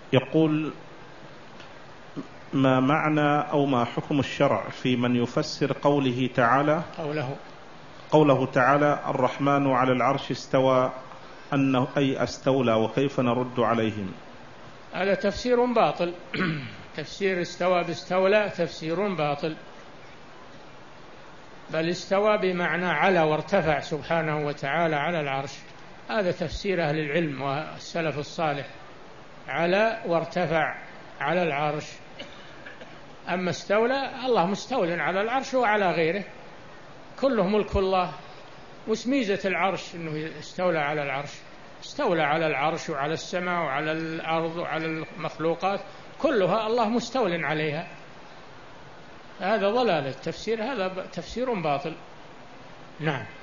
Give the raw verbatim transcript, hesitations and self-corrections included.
يقول: ما معنى أو ما حكم الشرع في من يفسر قوله تعالى قوله قوله تعالى الرحمن على العرش استوى، أنه أي استولى، وكيف نرد عليهم؟ هذا تفسير باطل. تفسير استوى باستولى تفسير باطل، بل استوى بمعنى على وارتفع سبحانه وتعالى على العرش. هذا تفسير أهل العلم والسلف الصالح، على وارتفع على العرش. أما استولى، الله مستول على العرش وعلى غيره، كله ملك الله. وش ميزة العرش أنه استولى على العرش؟ استولى على العرش وعلى السماء وعلى الأرض وعلى المخلوقات كلها الله مستول عليها. هذا ضلال التفسير، هذا تفسير باطل. نعم.